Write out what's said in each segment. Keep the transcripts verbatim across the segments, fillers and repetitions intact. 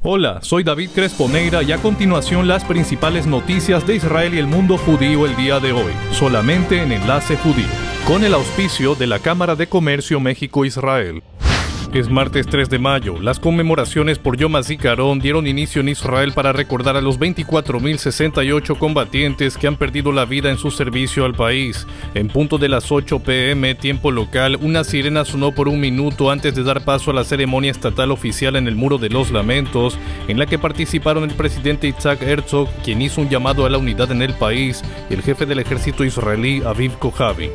Hola, soy David Cresponeira y a continuación las principales noticias de Israel y el mundo judío el día de hoy, solamente en Enlace Judío, con el auspicio de la Cámara de Comercio México-Israel. Es martes tres de mayo. Las conmemoraciones por Yom HaZikaron dieron inicio en Israel para recordar a los veinticuatro mil sesenta y ocho combatientes que han perdido la vida en su servicio al país. En punto de las ocho pe eme, tiempo local, una sirena sonó por un minuto antes de dar paso a la ceremonia estatal oficial en el Muro de los Lamentos, en la que participaron el presidente Yitzhak Herzog, quien hizo un llamado a la unidad en el país, y el jefe del ejército israelí, Aviv Kojavi.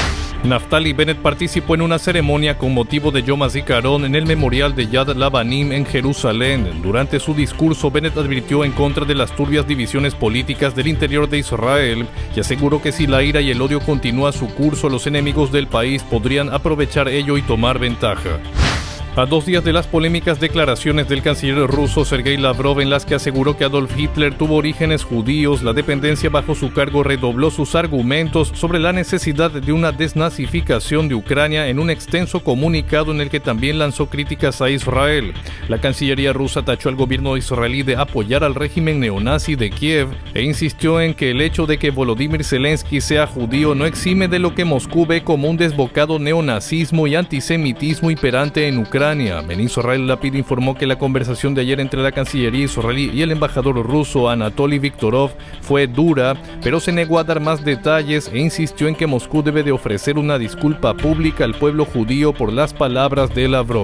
Naftali Bennett participó en una ceremonia con motivo de Yom HaZikaron en el memorial de Yad Labanim en Jerusalén. Durante su discurso, Bennett advirtió en contra de las turbias divisiones políticas del interior de Israel y aseguró que si la ira y el odio continúa su curso, los enemigos del país podrían aprovechar ello y tomar ventaja. A dos días de las polémicas declaraciones del canciller ruso Sergei Lavrov en las que aseguró que Adolf Hitler tuvo orígenes judíos, la dependencia bajo su cargo redobló sus argumentos sobre la necesidad de una desnazificación de Ucrania en un extenso comunicado en el que también lanzó críticas a Israel. La Cancillería rusa tachó al gobierno israelí de apoyar al régimen neonazi de Kiev e insistió en que el hecho de que Volodymyr Zelensky sea judío no exime de lo que Moscú ve como un desbocado neonazismo y antisemitismo imperante en Ucrania. Ben Israel Lapid informó que la conversación de ayer entre la Cancillería israelí y el embajador ruso Anatoly Viktorov fue dura, pero se negó a dar más detalles e insistió en que Moscú debe de ofrecer una disculpa pública al pueblo judío por las palabras de Lavrov.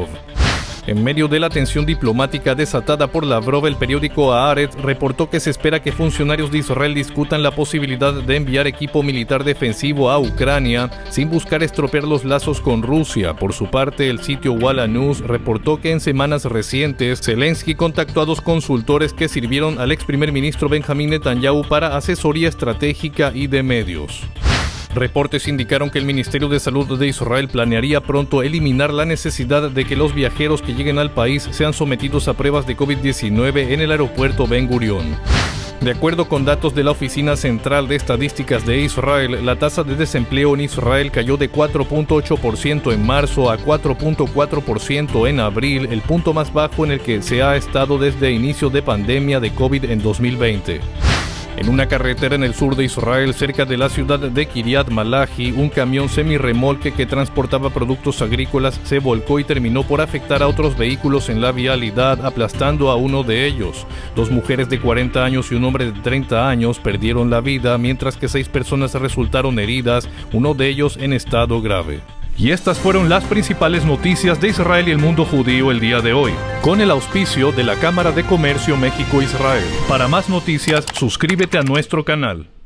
En medio de la tensión diplomática desatada por Lavrov, el periódico Haaretz reportó que se espera que funcionarios de Israel discutan la posibilidad de enviar equipo militar defensivo a Ucrania sin buscar estropear los lazos con Rusia. Por su parte, el sitio Walla News reportó que en semanas recientes, Zelensky contactó a dos consultores que sirvieron al ex primer ministro Benjamín Netanyahu para asesoría estratégica y de medios. Reportes indicaron que el Ministerio de Salud de Israel planearía pronto eliminar la necesidad de que los viajeros que lleguen al país sean sometidos a pruebas de COVID diecinueve en el aeropuerto Ben Gurion. De acuerdo con datos de la Oficina Central de Estadísticas de Israel, la tasa de desempleo en Israel cayó de cuatro punto ocho por ciento en marzo a cuatro punto cuatro por ciento en abril, el punto más bajo en el que se ha estado desde inicio de pandemia de COVID en dos mil veinte. En una carretera en el sur de Israel, cerca de la ciudad de Kiryat Malachi, un camión semirremolque que transportaba productos agrícolas se volcó y terminó por afectar a otros vehículos en la vialidad, aplastando a uno de ellos. Dos mujeres de cuarenta años y un hombre de treinta años perdieron la vida, mientras que seis personas resultaron heridas, uno de ellos en estado grave. Y estas fueron las principales noticias de Israel y el mundo judío el día de hoy, con el auspicio de la Cámara de Comercio México-Israel. Para más noticias, suscríbete a nuestro canal.